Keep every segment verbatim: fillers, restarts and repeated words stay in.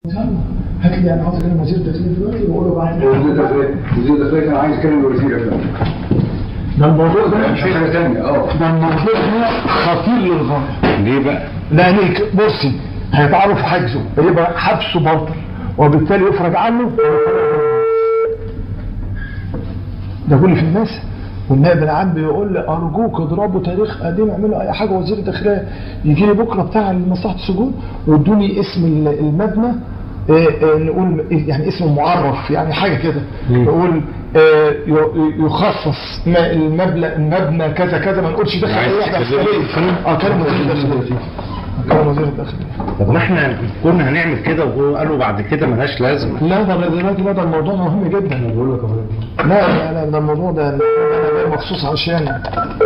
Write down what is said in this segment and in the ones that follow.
هات لي انا عاوز اكلم وزير الداخليه دلوقتي واقول له بعد وزير الداخليه وزير الداخليه كان عايز يكلم الوزير ده. ده الموضوع ده مش حاجه ثانيه. اه ده الموضوع ده خطير للغايه. ليه بقى؟ لان بصي هيتعرض في حجزه يبقى حبسه باطل وبالتالي يفرج عنه. ده كل في الناس والنائب العام بيقول لي ارجوك اضربوا تاريخ قديم اعملوا اي حاجه. وزير الداخليه يجي لي بكره بتاع مصلحه السجون وادوني اسم المبنى إيه نقول يعني اسم معرف يعني حاجه كده نقول إيه يخصص المبنى المبنى كذا كذا ما نقولش دخل اي واحده عسكريه. اه كلام وزير الداخليه كلام وزير الداخليه. طب ما احنا كنا هنعمل كده وهو قالوا بعد كده ملهاش لازمه. لا ده دلوقتي ده الموضوع مهم جدا. انا بقول لك اهو. لا لا لا ده الموضوع ده انا جاي مخصوص عشان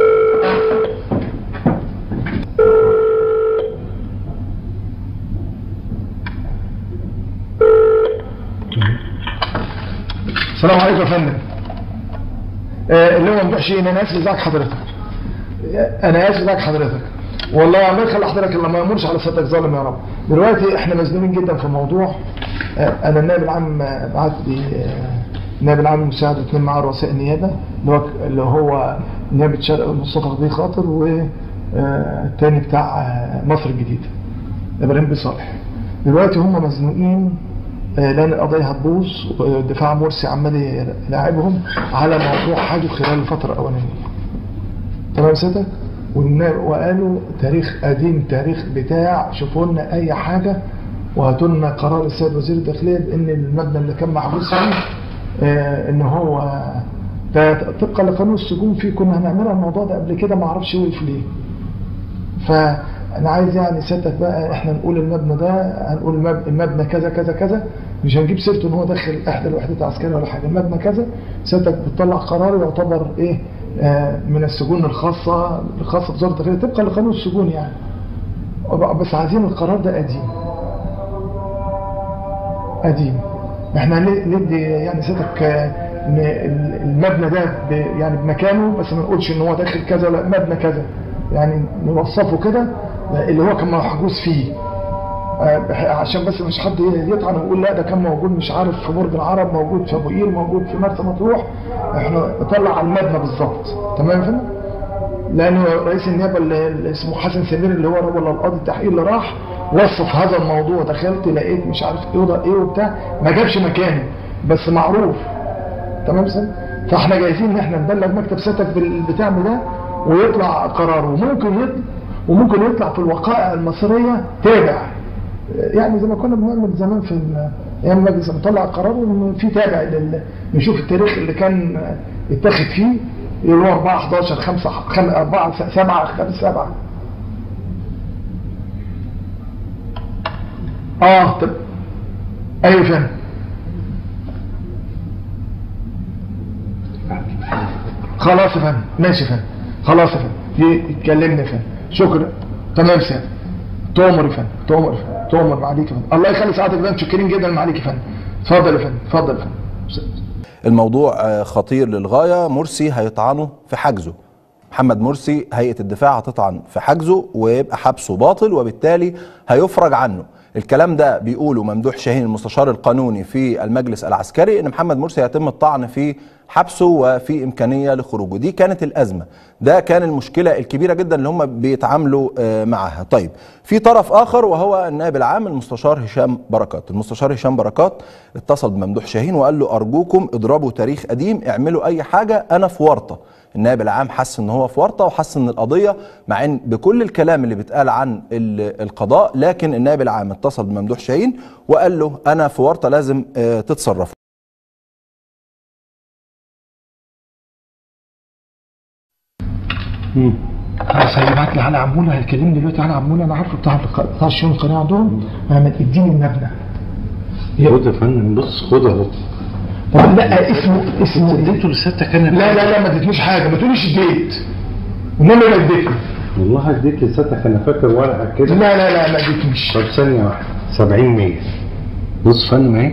السلام عليكم يا فندم. آه اللي هو ممدوح شيء انا اسف ازيك حضرتك. انا اسف ازيك حضرتك. والله ما يخلي حضرتك الا ما يامرش على ستك ظالم يا رب. دلوقتي احنا مزنوقين جدا في الموضوع. آه انا النائب العام بعت لي آه النائب العام المساعد واثنين معاه رؤساء النيابه اللي هو اللي هو نيابه شرق مصطفى غدير خاطر والثاني آه بتاع آه مصر الجديده ابراهيم بن صالح. دلوقتي هم مزنوقين لان القضيه هتبوظ ودفاع مرسي عمال يلاعبهم على موضوع حاجه خلال الفتره الاولانيه. تمام سيادتك؟ وقالوا تاريخ قديم تاريخ بتاع شوفوا لنا اي حاجه وهاتوا لنا قرار السيد وزير الداخليه بان المبنى اللي كان محبوس فيه آه ان هو ده طبقا لقانون السجون فيه كنا هنعملها الموضوع ده قبل كده ما اعرفش وقف ليه. ف انا عايز يعني سيادتك بقى احنا نقول المبنى ده هنقول المبنى كذا كذا كذا مش هنجيب سيرته ان هو داخل احدى الوحدات العسكريه ولا حاجه. المبنى كذا سيادتك بتطلع قرار يعتبر ايه آه من السجون الخاصه الخاصه بوزاره الداخليه طبقا لقانون السجون يعني. بس عايزين القرار ده قديم قديم. احنا ندي يعني سيادتك آه المبنى ده يعني بمكانه بس ما نقولش ان هو داخل كذا ولا مبنى كذا يعني نوصفه كده اللي هو كان محجوز فيه آه عشان بس مش حد يطعن ويقول لا ده كان موجود مش عارف في برج العرب موجود في ابو قير موجود في مرسى مطروح. احنا نطلع على المبنى بالظبط. تمام فندم؟ لان رئيس النيابه اللي اسمه حسن سمير اللي هو ولا القاضي التحقيق اللي راح وصف هذا الموضوع. دخلت لقيت مش عارف ايه وده ايه وبتاع ما جابش مكانه بس معروف. تمام سن؟ فاحنا جايزين ان احنا نبلغ مكتب سيادتك بالبتاع ده ويطلع قرار وممكن يطلع وممكن يطلع في الوقائع المصريه تابع يعني زي ما كنا بنعمل زمان في ايام المجلس نطلع قرار وفي تابع لل... نشوف التاريخ اللي كان اتاخد فيه اللي هو أربعة حداشر خمسة أربعة سبعة خمسة سبعة. اه طب ايوه فاهم. خلاص يا فندم ماشي يا فندم خلاص يا فندم يتكلمنا يا فندم شكرا. تمام سيادة تؤمر يا فندم تؤمر يا فندم تؤمر عليك يا فندم. الله يخلي سعادتك ده متشكرين جدا عليك يا فندم. اتفضل يا فندم اتفضل يا فندم. الموضوع خطير للغايه. مرسي هيطعنه في حجزه. محمد مرسي هيئه الدفاع هتطعن في حجزه ويبقى حبسه باطل وبالتالي هيفرج عنه. الكلام ده بيقوله ممدوح شاهين المستشار القانوني في المجلس العسكري ان محمد مرسي هيتم الطعن في حبسه وفي امكانيه لخروجه. دي كانت الازمه. ده كان المشكله الكبيره جدا اللي هم بيتعاملوا معاها. طيب في طرف اخر وهو النائب العام المستشار هشام بركات. المستشار هشام بركات اتصل بممدوح شاهين وقال له ارجوكم اضربوا تاريخ قديم اعملوا اي حاجه انا في ورطه. النائب العام حس ان هو في ورطه وحس ان القضيه مع ان بكل الكلام اللي بيتقال عن القضاء لكن النائب العام اتصل بممدوح شاهين وقال له انا في ورطه لازم تتصرف. امم هيبعت لي على عموله هيكلمني دلوقتي على عموله انا عارفه بتاع بتاع الشؤون القانونيه عندهم ما اديني المبنى. خد يا فندم بص خد اهو. طب لا اسمه اسمه اديته لسيادتك انا. لا لا لا ما اديتنيش حاجه ما تقوليش اديت. انما ما اديتني. والله اديت لسيادتك انا فاكر ورقه كده. لا لا لا ما اديتنيش. طب ثانيه واحده سبعين مية بص فندم اهي.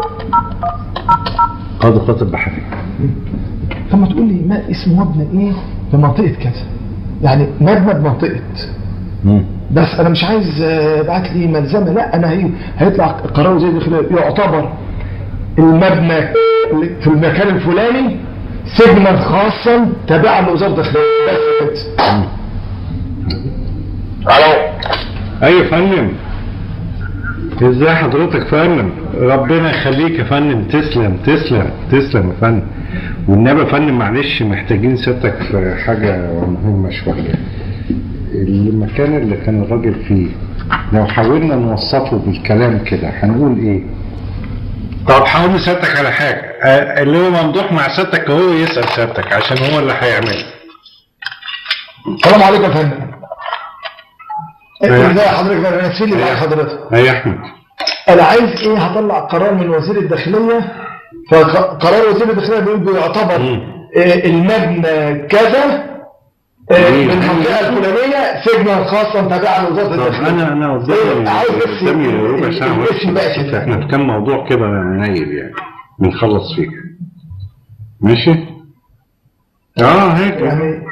قاضي خاطب بحري. طب ما تقول لي ما اسم مبنى ايه في منطقه كذا يعني مبنى بمنطقه بس انا مش عايز ابعت لي ملزمه، لا انا هي هيطلع قرار زي ده يعتبر المبنى في المكان الفلاني سجنا خاصا تابعا لوزاره الداخليه بس كده. الو ايوه يا فندم، ازاي حضرتك يا فندم؟ ربنا يخليك يا فندم، تسلم تسلم تسلم يا فندم. والنبي يا فندم معلش محتاجين سيادتك في حاجه مهمه شويه. المكان اللي كان الراجل فيه لو حاولنا نوصفه بالكلام كده هنقول ايه؟ طب حاول سيادتك على حاجه اللي هو ممدوح مع سيادتك هو يسال سيادتك عشان هو اللي هيعمله. السلام عليكم يا فندم. ازاي حضرتك؟ انا نسيت لي بقى حضرتك. ايوه يا احمد. انا عايز ايه؟ هطلع قرار من وزير الداخليه، فقرار وزير الداخليه بيقول بيعتبر إيه المبنى كذا إيه بالمنطقه الفلانيه سجنا خاصا تابعا لوزاره الداخليه. انا انا قدامي عاوز بس قدامي ربع ساعه الاسم بقى كده. احنا في كام موضوع كده نايل يعني بنخلص فيه. ماشي؟ اه هيك يعني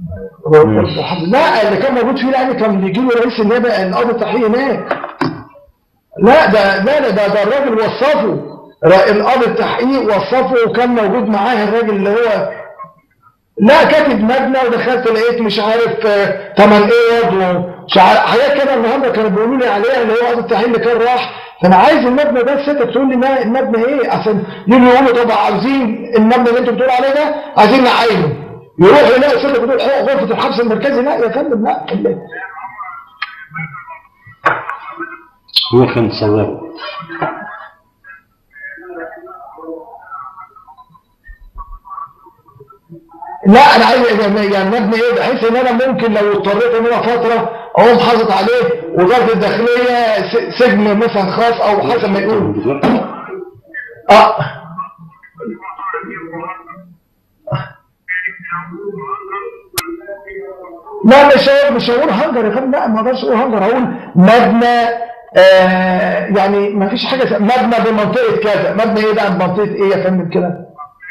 لا اللي كان موجود فيه يعني كان بيجي له رئيس النيابه القاضي التحقيق هناك. لا ده لا ده ده الراجل وصفه، القاضي التحقيق وصفه وكان موجود معاه الراجل اللي هو لا كاتب مبنى ودخلت لقيت مش عارف ثمن ايه وضعه مش عارف حاجات كده. النهارده كانوا بيقولوا لي عليها اللي هو قاضي التحقيق اللي كان راح. فانا عايز المبنى ده ستك تقول لي ما المبنى ايه عشان يجوا يقولوا طب عاوزين المبنى اللي انتوا بتقولوا عليه ده عايزين نعينه، يروح يلاقي ستك بتقول ايه غرفه الحبس المركزي. لا يا فندم لا هو كان مصوره. لا انا عايز يعني مبني ايه بحيث ان انا ممكن لو اضطريت ان انا فتره اقوم حاطط عليه وزاره الداخليه سجن مثلا خاص او حسب ما يقول. اه لا مش مش هقول هنجر يا فندم، لا ما اقدرش اقول هنجر، هقول مبنى آه يعني ما فيش حاجه مبنى بمنطقه كذا. مبنى ايه بقى بمنطقه ايه يا فندم كده؟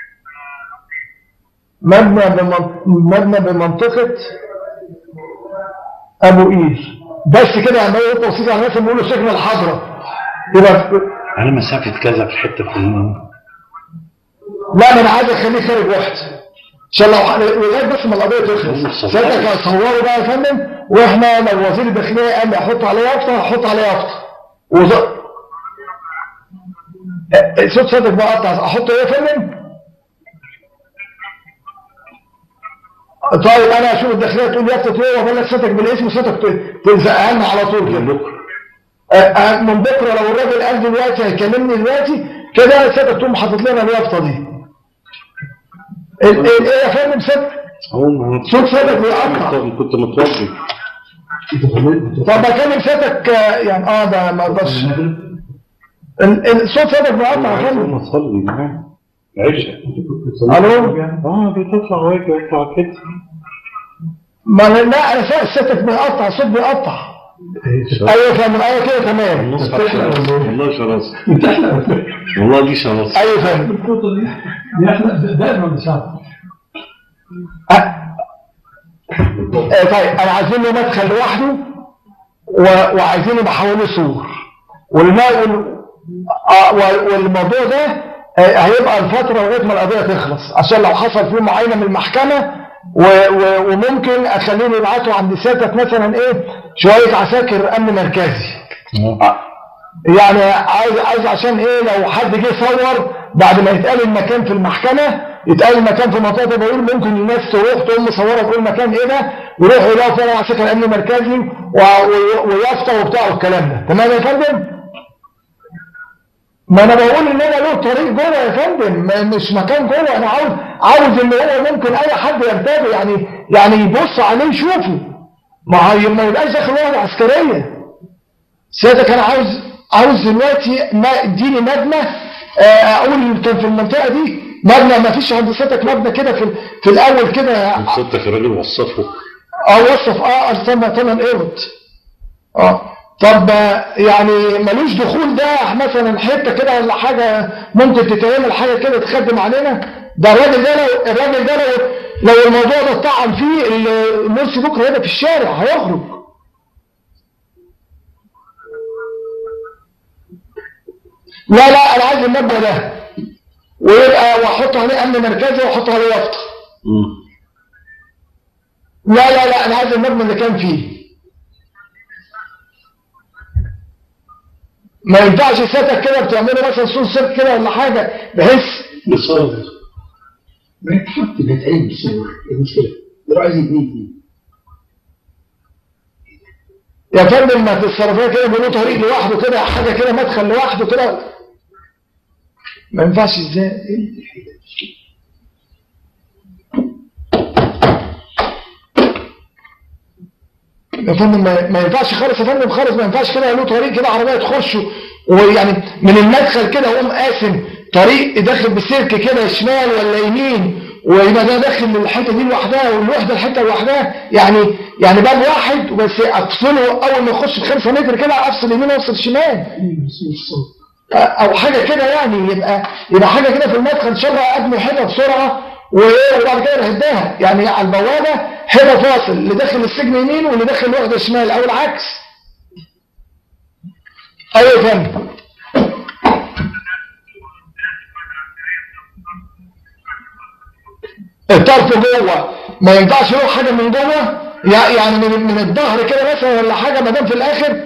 مبنى مبنى بمنطقة أبو قير بس كده. عمال يقول توصيل على الناس بيقولوا سجن الحضرة يبقى على مسافة كذا في حتة في المنطقة. لا ما أنا عايز أخليه خارج واحد عشان لو لغاية بس ما القضية تخلص. ساعتها هتصوروا بقى يا فندم، وإحنا لو وزير الداخلية قال لي أحط عليه يافطة هحط عليه يافطة. وز... صوت صوتك بقطع أحط إيه يا فندم؟ طيب انا اشوف الداخليه تقول يافطه ايه واقول لك صوتك بالاسم صوتك تلزقها لنا على طول كده. من بكره لو الراجل قال دلوقتي هيكلمني دلوقتي كده صوتك تقوم حاطط لنا اليافطه دي. ايه يا فندم صوت؟ صوت صوتك بيقطع. كنت متوضي. طب اكلم صوتك يعني اه ده ما اقدرش. الصوت صوتك بيقطع يا فندم. اصلي معاه. عيشة. الو اه بيطلع ويجي ويطلع كده. ما لا انا صوتك بيقطع، الصوت بيقطع. ايوه فاهم. ايوه كده تمام. والله شراسة. والله دي شراسة. ايوه فاهم. الخطوه دي احنا دايما بنشرح. طيب انا عايزين له مدخل لوحده وعايزين يبقى حواليه سور والموضوع ده هيبقى الفترة لغاية ما القضية تخلص عشان لو حصل فيه معاينة من المحكمة وممكن اخليهم يبعتوا عند سيادتك مثلا ايه شوية عساكر امن مركزي. يعني عايز عايز عشان ايه لو حد جه صور بعد ما يتقال المكان في المحكمة يتقال المكان في منطقة بقول ممكن الناس تروح تقوم مصورة تقول مكان ايه ده ويروحوا يلاقوا فعلا عساكر امن مركزي ويافطة وبتاع والكلام ده. تمام يا فندم؟ ما انا بقول ان انا له طريق جوه يا فندم مش مكان جوه. انا عاوز عاوز ان هو ممكن اي حد يرتبه يعني يعني يبص عليه يشوفه. ما هي ما يبقاش داخل وحده عسكريه. سيادتك انا عاوز عاوز دلوقتي ما اديني مبنى اقول كان في المنطقه دي مبنى ما فيش عند سيادتك مبنى كده في في الاول كده. سيادتك الراجل وصفه. اه وصف اه استنى ثمان قرد. اه طب يعني ملوش دخول ده مثلا حته كده ولا حاجه ممكن تتعمل حاجه كده تخدم علينا؟ ده الراجل ده لو الراجل ده لو لو الموضوع ده اتطعن فيه المرسي بكره هيبقى في الشارع هيخرج. لا لا انا عايز المبنى ده ويبقى واحط عليه امن مركزي واحط عليه يافطه. لا لا لا انا عايز المبنى اللي كان فيه. ما ينفعش سيادتك كده بتعملوا مثلا صوت سيرك كده ولا حاجه بحيث بصور ما يتحط بيتعين بصور المشكله ده عايز يبني. يا فندم ما تتصرفيها كده بيقولوا طريق لوحده كده حاجه كده مدخل لوحده كده ما ينفعش ازاي؟ يا فندم ما ينفعش خالص يا فندم خالص ما ينفعش كده له طريق كده عربيه تخش ويعني من المدخل كده اقوم قاسم طريق داخل بسلك كده شمال ولا يمين ويبقى ده داخل الحته دي لوحدها والوحده الحته لوحدها يعني يعني باب واحد بس افصله اول ما يخش بخمسة متر كده افصل يمين وافصل شمال او حاجه كده يعني يبقى يبقى حاجه كده في المدخل شبه ابني حته بسرعه وبعد كده نهدها يعني على البوابه حته فاصل اللي داخل السجن يمين واللي داخل الوحده شمال او العكس. ايوه يا فندم. الطرف جوه ما ينفعش له حاجه من جوه يعني من من الظهر كده مثلا ولا حاجه ما دام في الاخر.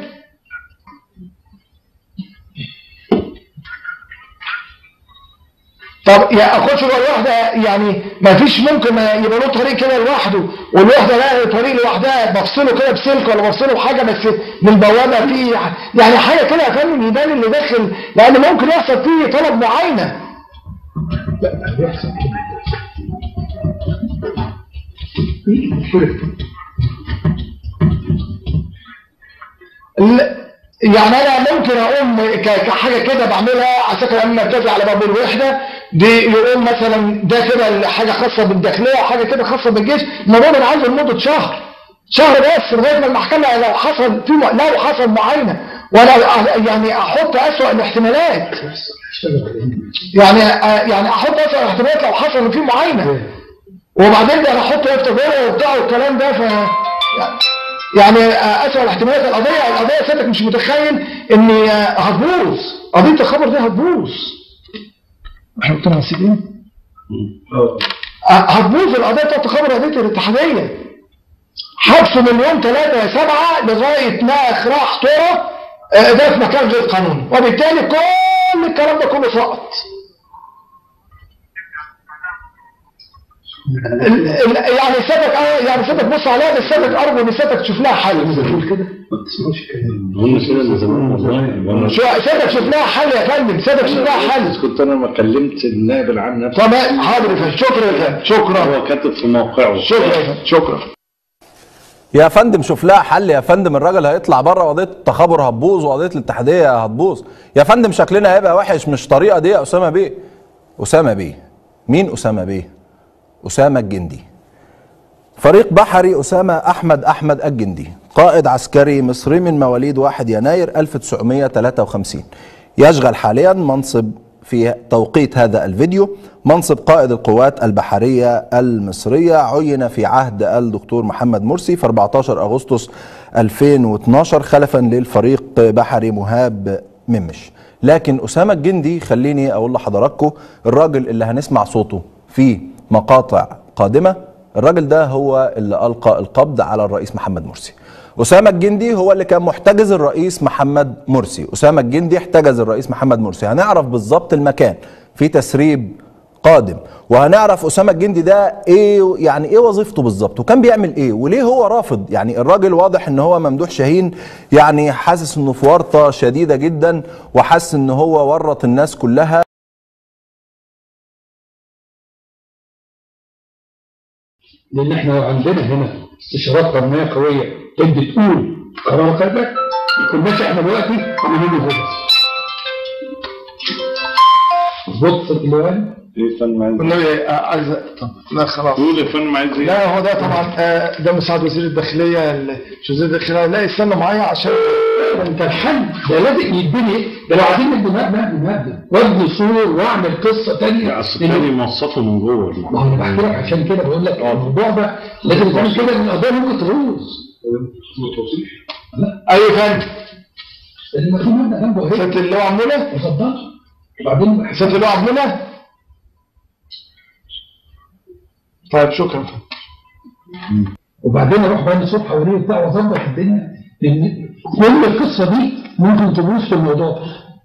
طب يا اخش جوه الوحده يعني ما فيش ممكن يبقى له طريق كده لوحده والوحده لا طريق لوحدها بفصله كده بسلك ولا بفصله بحاجه بس من البوابه فيه يعني حاجه كده يا فندم يبان اللي داخل لان ممكن يحصل فيه طلب معاينه. لا بيحصل كده يعني انا ممكن اقوم كحاجه كده بعملها على سكن امن مركزي على باب الوحده دي يقوم مثلا ده كده حاجه خاصه بالداخليه وحاجه كده خاصه بالجيش الموضوع ده عايز لمده شهر شهر بس لغايه ما المحكمه لو حصل في لو حصل معاينه وانا يعني احط اسوأ الاحتمالات يعني يعني احط اسوأ الاحتمالات لو حصل في معاينه وبعدين انا احط يفتجره وبتاع والكلام ده ف يعني اسوأ الاحتمالات القضيه القضيه سيادتك مش متخيل ان هتبوظ قضيه الخبر دي هتبوظ. احنا قلنا نسيت ايه؟ هتبوظ القضيه بتاعت الخبر قضيه الاتحاديه حبسه من يوم ثلاثة سبعة لغايه ما اخراج طرق ده في مكان غير قانوني وبالتالي كل الكلام ده كله سقط. يعني سيادتك يعني سيادتك بص عليها بس سيادتك ارجو ان سيادتك تشوف لها حل تقول كده ما تسمعوش الكلام هم كده اللي زمان والله سيادتك شوف لها حل يا فندم سيادتك شوف لها حل. كنت انا ما كلمت النائب العام نفسه. تمام حاضر يا فندم شكرا يا فندم شكرا هو كاتب في موقعه. شكرا يا فندم شكرا يا فندم شوف لها حل يا فندم الراجل هيطلع بره وقضيه التخابر هتبوظ وقضيه الاتحاديه هتبوظ يا فندم شكلنا هيبقى وحش مش طريقه دي يا اسامه بيه. اسامه بيه مين اسامه بيه؟ اسامه الجندي. فريق بحري اسامه احمد احمد الجندي قائد عسكري مصري من مواليد واحد يناير ألف وتسعمائة وثلاثة وخمسين يشغل حاليا منصب في توقيت هذا الفيديو منصب قائد القوات البحرية المصرية عين في عهد الدكتور محمد مرسي في أربعة عشر أغسطس ألفين واثني عشر خلفا للفريق بحري مهاب ممش. لكن أسامة الجندي خليني أقول لحضراتكم الراجل اللي هنسمع صوته في مقاطع قادمة الراجل ده هو اللي ألقى القبض على الرئيس محمد مرسي. أسامة الجندي هو اللي كان محتجز الرئيس محمد مرسي. أسامة الجندي احتجز الرئيس محمد مرسي. هنعرف بالظبط المكان في تسريب قادم وهنعرف أسامة الجندي ده ايه يعني ايه وظيفته بالظبط وكان بيعمل ايه وليه هو رافض. يعني الراجل واضح ان هو ممدوح شاهين يعني حاسس انه في ورطة شديدة جدا وحاسس ان هو ورط الناس كلها. لان احنا عندنا هنا استشارات قانونيه قويه تدي تقول قرار قلبك يكون ماشي احنا دلوقتي عاملين له مظبوط يا اللواء؟ ايه فن عايز والنبي عايز طب لا خلاص قول يا فن عايز ايه؟ لا هو ده طبعا ده مساعد وزير الداخليه مش وزير الداخليه لا استنى معايا عشان انت الحل ده لازم يتبني ده لو عايزين نبني مبنى مبنى وابني سور واعمل قصه ثانيه اصل تاني موصفه من جوه. ما هو انا بحكي لك عشان كده بقول لك الموضوع ده لازم يتعمل كده ان القضيه ممكن تبوظ. لا ايوه فندم لان في مبنى جنبه اهي اللي هو عامله ما اتفضلش وبعدين حسيت اللي هو عاملنا. طيب شكرا. وبعدين اروح بقى الصبح اوريه بتاع واظبط الدنيا، لان كل القصه دي ممكن تبوظ في الموضوع.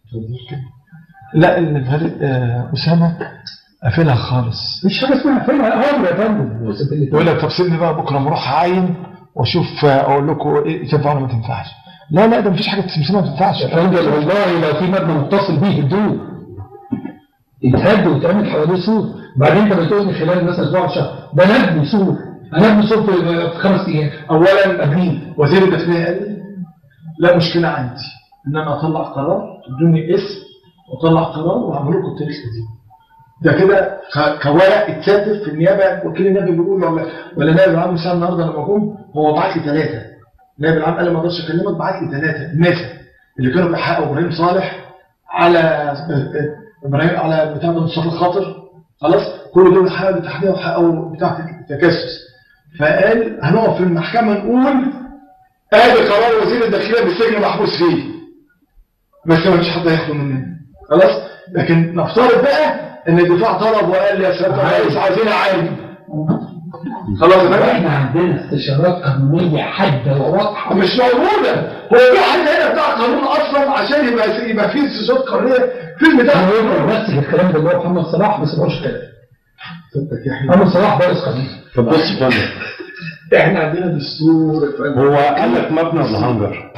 لا الفريق آه اسامه قافلها خالص. مش حاجه اسمها قافلها امر يا فندم. يقول لك طب سيبني بقى بكره اروح اعاين واشوف اقول لكم ايه تنفع ولا ما تنفعش. لا لا ده مفيش حاجه اسمها ما تنفعش يا فندم. والله لو في مبنى متصل بيه هدوه يتهد ويتعمل حواليه سور. بعدين انت بتقول لي خلال مثلا اسبوع شهر ده نبني سور، هنبني سور في خمس ايام. اولا قبلين وزير الداخليه قال لي لا مشكله عندي ان انا اطلع قرار تدوني اسم واطلع قرار واعمل لكم التاريخ القديم. ده كده كورق اتثبت في النيابه. وكيل النيابه بيقول ولا ولا نائب العام مساء النهارده لما جم هو بعت لي ثلاثه. نائب العام قال لي ما اقدرش اكلمك، بعت لي ثلاثه الناس اللي كانوا بيحققوا ابراهيم صالح على ابراهيم على بتاع مصطفى الخاطر. خلاص كل دول حققوا التحديد وحققوا بتاع التجسس. فقال هنقف في المحكمه نقول ادي قرار وزير الداخليه بالسجن محبوس فيه، بس ما فيش حد هياخده مننا. خلاص لكن نفترض بقى ان الدفاع طلب وقال يا سياده الرئيس عايزين عين. خلاص احنا عندنا استشارات قانونيه حاده وواضحه مش موجوده. هو في حد هنا بتاع قانون اصلا عشان يبقى يبقى فيه استشارات قانونيه في البتاع. بس الكلام ده اللي هو محمد صلاح ما سمعوش كلام. محمد صلاح رئيس قانون. طب بص يا فندم احنا عندنا دستور. هو قال لك مبنى ولا هنجر؟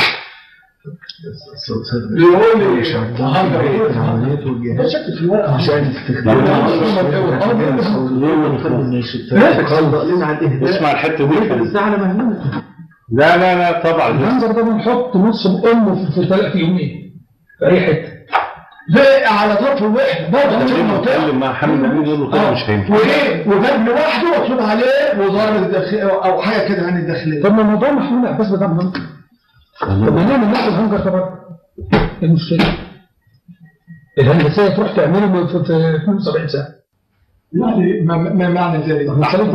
يقول لي هنجر ايه؟ ده شكل في الورقه عشان اسمع الحته دي. لا لا لا طبعا الهنجر ده بنحط نص امه في ثلاث يومين في اي حته. لا على طرف الوحده برضه بتكلم مع حمد امين يقول له كده مش هينفع. وايه وجاب لوحده مكتوب عليه وزاره الداخليه او حاجه كده عن الداخليه. طب ما الموضوع محمود عباس بتاع الهنجر. طب ما نعمل نفس الهنجر طبعا. ايه المشكله؟ الهندسيه تروح تعمله في اثنين وسبعين ساعه. يعني ما ما معنى ذلك؟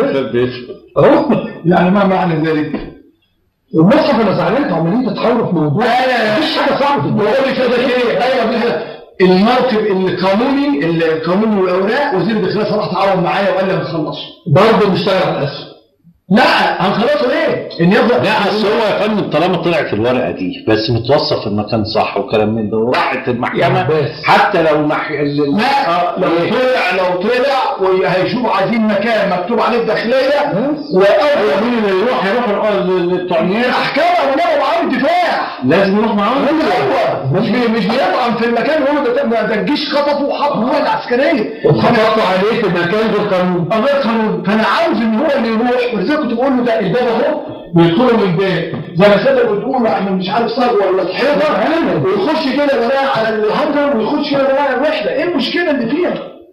اهو يعني ما معنى ذلك؟ المصحف انا زعلان عمالين تتحاوروا في موضوع مفيش حاجه صعبه في الدنيا. بقول لك كده ايه؟ ايوه الموقف القانوني القانوني والاوراق وزير الداخليه صلاح تعاون معايا وقال لي هنخلصه. برضه نشتغل على الاسهم. لا هنخلصه ليه؟ النيابه لا اصل هو يا فندم طالما طلعت الورقه دي بس متوصف في المكان صح وكلام من ده وراحت المحكمه حتى لو المح... لا لو طلع لو طلع وهيشوفوا عايزين مكان مكتوب عليه الداخليه واول مين اللي يروح يروح للتعنيات احكامه ونبقى معاه الدفاع لازم يروح معاه. ايوه مش مش بيطعن في المكان هو ده ده الجيش خطفه وحطه هو العسكريه وخطفوا عليه في مكان غير قانوني. غير قانوني. فانا عاوز ان هو اللي يروح ولذلك كنت بقول له ده الباب اهو بيدخلوا من الباب زي ما سيادتك بتقول احنا مش عارف ثروه ولا حيطه ويخش كده بقى على الهنجر ويخش كده بقى على الوحده. ايه المشكله اللي فيها؟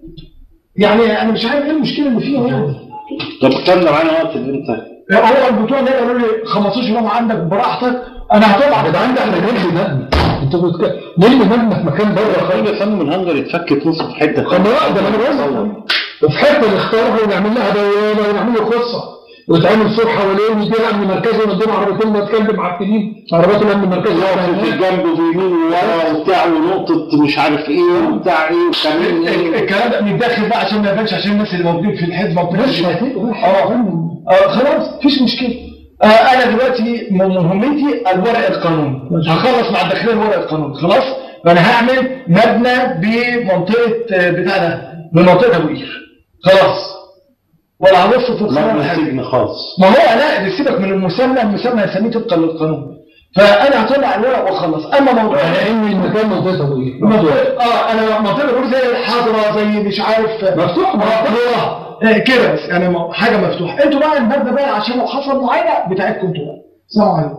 يعني انا مش عارف ايه المشكله اللي فيها يعني. طب استنى معانا وقت اللي انت هو البتوع ده قالوا لي خمستاشر يوم عندك براحتك. انا هطلع ده عندك احنا نلغي مبنى. انتوا بتتكلموا نلغي مبنى في مكان بره خلينا يا فندم الهنجر يتفك نص في حته ثانيه واحده. ما انا بقول وفي حته نختارها ونعمل لها دوامه ونعمل له قصه ويتعمل سور حواليه ويدينا امن مركزي وندينا عربيتين نتكلم معفنين عربيات الامن المركزي في الجنب ويمين وورا وبتاع ونقطه مش عارف ايه وبتاع ايه وكمان ايه الكلام ده من الداخل بقى عشان ما يبانش عشان الناس اللي موجودين في الحزب مش هتبقى اه خلاص مفيش مشكله. آه انا دلوقتي مهمتي الورق القانوني هخلص مع الداخليه الورق القانوني خلاص. فانا هعمل مبنى بمنطقه بتاع ده بمنطقه ابو قير خلاص ولا هبص في القانون سجن خاص. ما هو لا سيبك من المسمى المسمى هسميه طبقا للقانون. فانا هطلع الورق واخلص. اما موضوع ان المكان منطقه ابو قير اه انا منطقه ابو قير زي الحضره زي مش عارف مفتوح مفتوح كده بس انا حاجه مفتوحه. انتوا بقى المبنى بقى عشان لو حصل معاينه بتاعتكم انتوا بقى. السلام عليكم.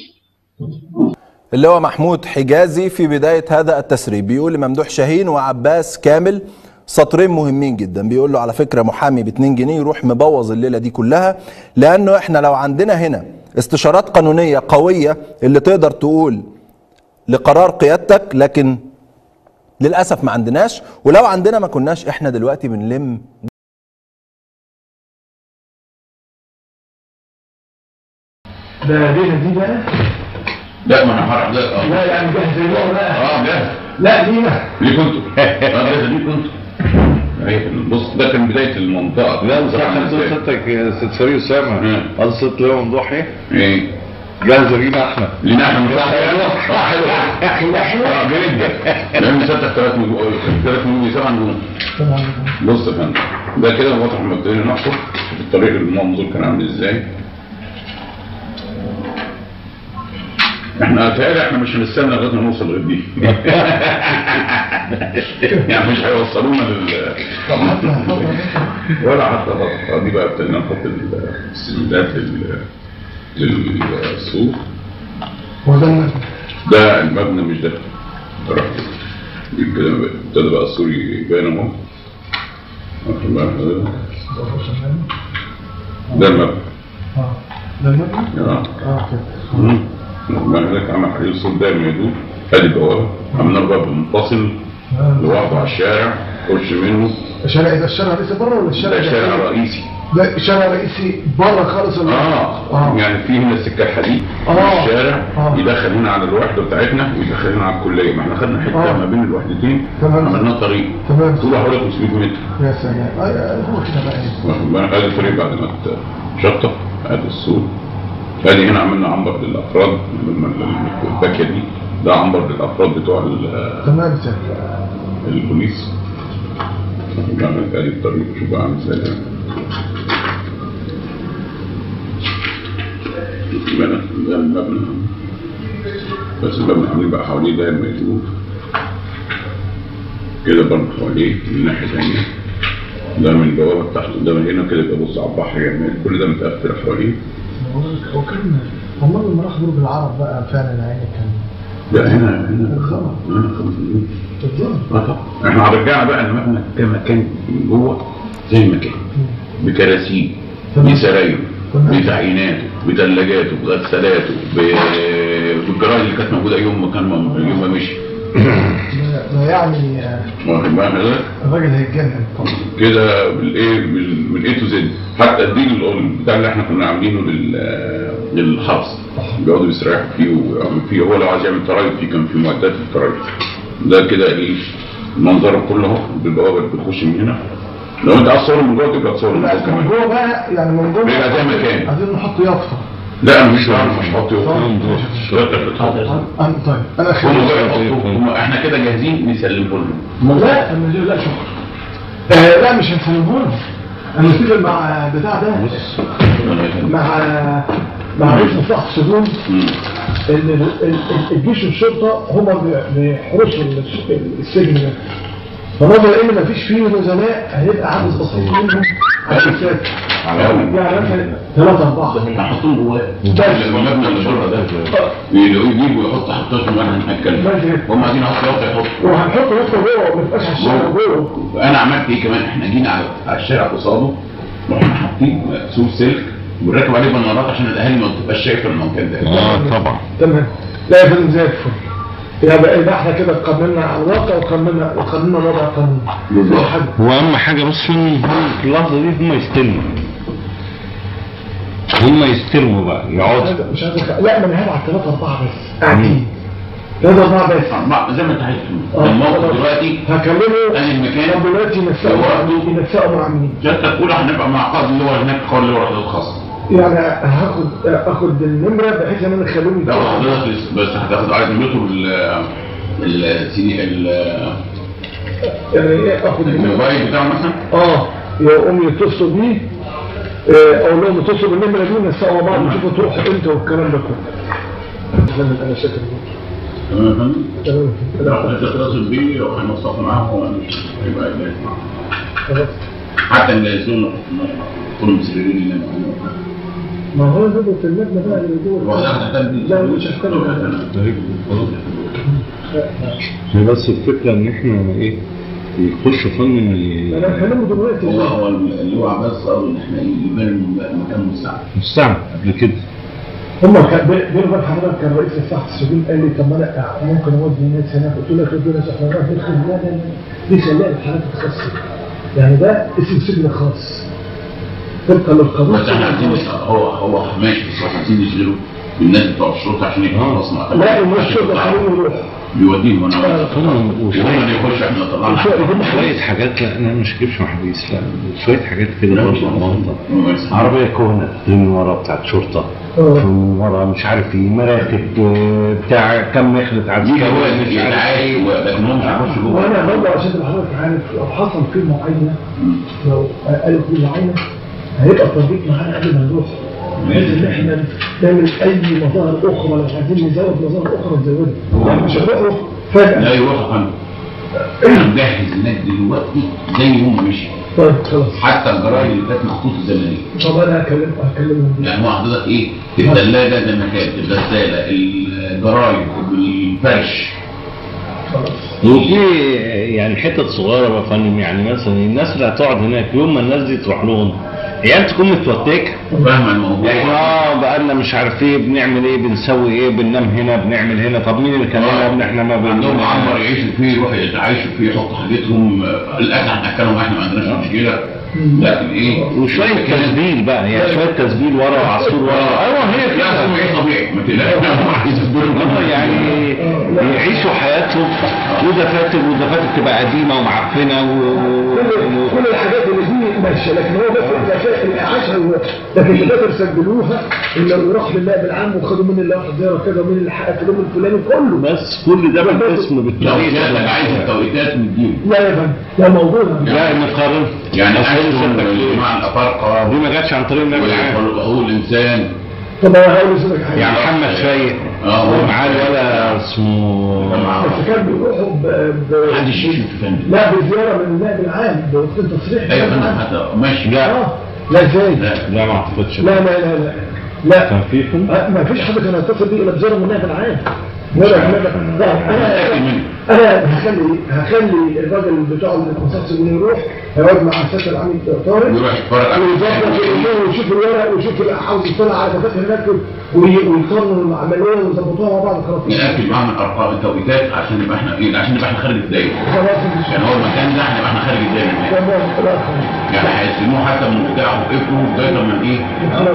اللي هو محمود حجازي في بدايه هذا التسريب بيقول لممدوح شاهين وعباس كامل سطرين مهمين جدا. بيقول له على فكره محامي ب اتنين جنيه يروح مبوظ الليله دي كلها، لانه احنا لو عندنا هنا استشارات قانونيه قويه اللي تقدر تقول لقرار قيادتك، لكن للاسف ما عندناش. ولو عندنا ما كناش احنا دلوقتي بنلم ده ليله دي بقى. لا ما انا هروح لا لا يعني جاهز اليوم بقى. اه جاهز. لا لينا ليكوا انتوا اه ده ليكوا انتوا. ايوه بص ده كان بدايه المنطقه. لا بس احنا صوتك يا ست سوري اسامه قصه لهم ضحي ايه جاهزه لينا احنا لينا احنا حلو حلو حلو اه جدا لان ستة ثلاث نجوم ثلاث نجوم سبع نجوم. بص يا فندم ده كده واضح لما ابتدينا نحفر في الطريق المنظور كان عامل ازاي. احنا تقريبا احنا مش هنستنى لغايه ما نوصل لغايه دي يعني مش هيوصلونا لل ولا حتى دي بقى ابتدينا نحط السندات للسور. هو ده المبنى؟ ده المبنى مش ده راح كده ابتدى بقى السور يبان اهو. ده المبنى. اه ده المبنى؟ اه اه كده. المهلك عمل حديد الصوت دايما يدور. ادي بوابه عملنا باب منفصل لوحده على الشارع خش منه. الشارع ده الشارع لسه بره ولا الشارع ده شارع رئيسي؟ ده الشارع الرئيسي بره خالص ولا اه, آه. يعني في هنا السكه الحديد آه. الشارع آه. يدخل هنا على الوحده بتاعتنا ويدخل هنا على الكليه. ما احنا خدنا حته آه. ما بين الوحدتين عملنا طريق تمام طوله حوالي خمسمية متر. يا سلام آه هو كده بقى واخد بالك ادي الطريق بعد ما اتشطب ادي السور. ادي هنا عملنا عنبر للافراد الباكيه دي ده عنبر للافراد بتوع تمام سهل البوليس. بعمل ادي الطريق شوف بقى عامل ازاي ده المبنى بس المبنى عاملين بقى حواليه داير ما يشوف كده برضه حواليه من الناحيه الثانيه. ده من البوابه بتاعته ده من هنا كده يبقى بص على البحر يعني كل ده متقفل حواليه. هو كان والله لما راح برج العرب بقى فعلا عيني كان لا هنا هنا الخمر هنا خمس نجوم. اه طبعا احنا رجعنا بقى المبنى كما كان جوه زي ما كان بكراسيه بسرايره بتعييناته بثلاجاته بغسالاته بالجراج اللي كانت موجوده يوم ما كان يوم ما مشي. ده يعني واخد بالك الراجل هيتجنن طبعا كده بالايه من اي تو زد. حتى الديل بتاع اللي احنا كنا عاملينه للحبس بيقعدوا يستريحوا فيه ويعملوا فيه. هو لو عايز يعمل ترايب فيه كان في معدات الترايب. ده كده ايه المنظر كله اهو بالبوابه اللي بتخش من هنا. لو انت عايز تصور من جوه تبقى تصور من جوه كمان. من جوه بقى يعني من جوه بيبقى زي ما كان. عايزين نحط يافطه. لا انا مش عارف مش هحط يافطه. طيب انا خير احنا كده جاهزين نسلمه لهم. لا لا شكرا. لا مش هنسلمه لهم. انا متفق مع بتاع ده مع مع رئيس مصلحه السجون ان الجيش والشرطه هم بيحرسوا السجن ده. فنظرا لان مفيش فيه نزلاء هيبقى عدد بسيط منهم عشان ساكت يعني مثلا ثلاثة أربعة نحطهم جواه. ده المبنى اللي بره ده يجيبوا يحطوا حطهم واحنا نتكلم. هم عايزين يحطوا يافطه يحطوا وهنحط يافطه جوه ما تبقاش على الشارع جوه. انا عملت ايه كمان احنا جينا على الشارع قصاده واحنا حاطين سور سلك ونركب عليه بنارات عشان الاهالي ما تبقاش شايفه المكان ده. اه طبعا تمام. لا يا فندم زي الفل. يبقى احنا كده قننا على الواقع وقننا قننا وضع قانون. واهم حاجه بس في اللحظه دي هم يستلموا هم يستلموا بقى يقعدوا مش عايز لا ما انا هبعت ثلاثة أربعة بس قاعدين ثلاثة أربعة بس أربعة زي ما أنت عايز. الموقف دلوقتي هكلمه أنا المكان طب دلوقتي ينسقوا ينسقوا مع مين؟ جت تقول هنبقى مع قاضي اللي هو هناك قاضي اللي هو وحدات خاصة. يعني هاخد اخد النمره بحيث ان انا اخليهم لا حضرتك بس هتاخد عايز نمرته ال السي ال يعني ايه اخد الموبايل بتاعه مثلا اه يقوم يتصلوا بيه اقول لهم اتصلوا بالنمره دي ونسقوا مع بعض ونشوفوا تروحوا امتى والكلام ده كله. انا شاكر تمام تمام لو هتتصل بيه لو هنوصف معاهم يبقى جاهز معاهم حتى اللي كل مسؤولين اللي ما هو ده في المبنى بقى اللي جوه لا مش هحتاج بس الفكره ان احنا ايه يخش فن انا هكلمه دلوقتي. هو هو اللي هو عباس قالوا ان احنا يبان مكان مستعمل مستعمل قبل كده. هم كان بيني وبين حضرتك كان رئيس مصلحه السجون قال لي طب ما انا ممكن اودي الناس هناك. قلت له يا دكتور احنا رايح ندخل لا لا لا ليش نلاقي الحالات الخاصه يعني ده اسم سجن خاص طبقا للقانون. بس احنا عايزين هو هو ماشي بس احنا عايزين نشغله الناس بتوع الشرطه عشان يبقوا مصنع. لا الشرطه خليهم يروحوا بيوديهم وانا وهم اللي يخش احنا طلعنا شويه حاجات. لا انا مش جبش محبيس، لا شويه حاجات كده برضه منطقه. عربيه كهنه من ورا بتاعت شرطه، من ورا مش عارف ايه، مراتب بتاع كم مخلط عزيز مش عارف، لكن هم مش هيخشوا جوه. وانا برضه عشان حضرتك عارف لو حصل في معاينه، لو قالوا في معاينه هيبقى التطبيق معانا قبل ما نروح، بحيث ان احنا نعمل اي مظاهر اخرى، لو عايزين نزود مظاهر اخرى نزودها، يعني مش هنروح فجاه. لا يروحوا فندم، احنا بنجهز الناس دلوقتي زي هم مشي. طيب خلاص. حتى الجرايد اللي كانت محطوطه زمان. طب انا هكلمهم هكلمهم يعني هو حضرتك ايه؟ الثلاجه زي ما كانت، الغساله، الجرايد، الفرش. وفي يعني حتت صغيره يا فندم، يعني مثلا الناس اللي هتقعد هناك يوم ما الناس دي تروح لهم يعني تكون متوتكه فاهمه الموضوع. يعني اه بقالنا مش عارف ايه، بنعمل ايه، بنسوي ايه، بننام هنا، بنعمل هنا، طب مين اللي كان هنا؟ احنا ما عندهم معمر يعيشوا فيه، يروحوا يتعايشوا فيه، يحطوا حاجتهم، الاكل هناكلهم احنا ما عندناش مشكله، لكن ايه وشويه تسبيل بقى، يعني شويه تسبيل ورا وعصفور ورا. ايوه هي لازم يعيش طبيعي، ما تقلقش. يعني يعيشوا حياتهم، ودفاتر ودفاتر تبقى قديمه ومعفنه كل الحاجات اللي دي ماشيه، لكن هو بس العاشها، لكن الدكاتره سجلوها اللي يروح للنائب العام وخدوا من اللي واحد زياره كذا ومن اللي حقق اليوم الفلاني كله، بس كل ده بالاسم بالتاريخ. لو انا عايز التوقيتات نديله. لا يا فندم ده موضوع لا نقارن يعني مع الافارقه دي ما جاتش عن طريق النائب العام هو الانسان. طب انا هقول لك حاجه يعني محمد فايق اه معاه ولا اسمه بس كان بيروحوا ب حد يشوف فندم. لا بزياره من النائب العام بوقت تصريح. ايوه فندم حتى ماشي. لا لا ازاي؟ لا لا ما اعتقدش. لا لا لا لا لا كان في ما فيش حد كان هيتصل بيه الا بزياره من النائب العام. ولا انا انا هخلي هخلي الراجل بتاع المستشفى يروح هيقعد مع السيد العميد طارق ويروح يتفرج ويشوف الورق ويشوف عاوز يطلع على دفاتر هناك ويقارنوا العمليه ويظبطوها مع بعض. خلاص ناكد معاهم الارقام التوقيتات عشان نبقى احنا ايه، عشان نبقى احنا خارج الدايره. يعني هو المكان ده هنبقى احنا خارج الدايره، يعني هيسلموه حتى من بتاعه وقفوا لغايه ما ايه.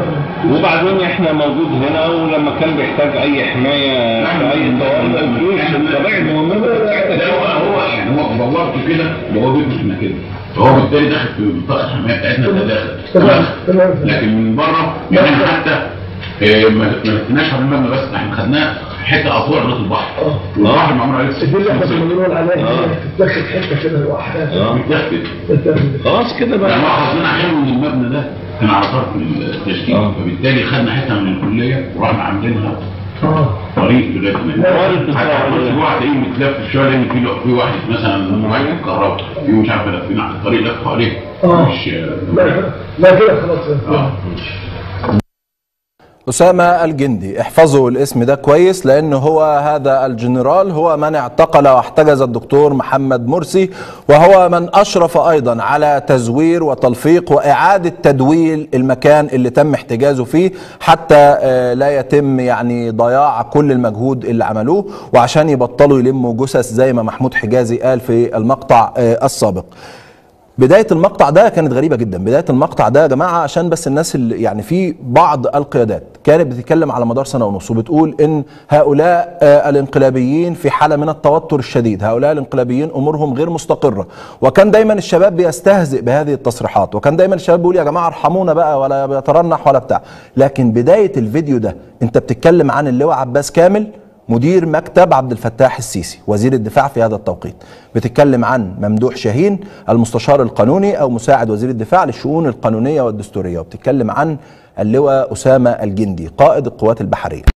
وبعدين احنا موجود هنا، ولما كان بيحتاج اي حمايه في اي طوارئ الجيش الطبيعي المهمه لا هو يعني هو بلغته كده وهو بيكشفنا كده، فهو بالتالي داخل في منطقه الحمايه بتاعتنا كداخل تمام. لكن من بره يعني احنا حتى ما ركناش على المبنى، بس احنا خدناه حته اطوار رياض البحر والبحر معمول عليه دي اللي احنا بنقول عليها تتاخد حته كده لوحدها. اه بتاخد خلاص كده بقى. يعني ما حافظنا حلو ان المبنى ده كان على طرف التشكيل، فبالتالي خدنا حته من الكليه ورحنا عاملينها طريق لغايه ما حتى كل واحد ايه متلف في الشارع، لان في في واحد مثلا معاك الكهرباء في مش عارف لافين على الطريق لف عليه. مش لا كده خلاص. اه أسامة الجندي، احفظوا الاسم ده كويس، لأن هو هذا الجنرال هو من اعتقل واحتجز الدكتور محمد مرسي، وهو من أشرف أيضا على تزوير وتلفيق وإعادة تدويل المكان اللي تم احتجازه فيه، حتى لا يتم يعني ضياع كل المجهود اللي عملوه، وعشان يبطلوا يلموا جثث زي ما محمود حجازي قال في المقطع السابق. بداية المقطع ده كانت غريبة جدا. بداية المقطع ده يا جماعة عشان بس الناس اللي يعني في بعض القيادات كانت بتتكلم على مدار سنة ونص وبتقول ان هؤلاء الانقلابيين في حالة من التوتر الشديد، هؤلاء الانقلابيين امورهم غير مستقرة، وكان دايما الشباب بيستهزئ بهذه التصريحات، وكان دايما الشباب بيقول يا جماعة ارحمونا بقى، ولا بيترنح ولا بتاع. لكن بداية الفيديو ده انت بتتكلم عن اللواء عباس كامل مدير مكتب عبد الفتاح السيسي وزير الدفاع في هذا التوقيت، بتتكلم عن ممدوح شاهين المستشار القانوني أو مساعد وزير الدفاع للشؤون القانونية والدستورية، وبتتكلم عن اللواء أسامة الجندي قائد القوات البحرية.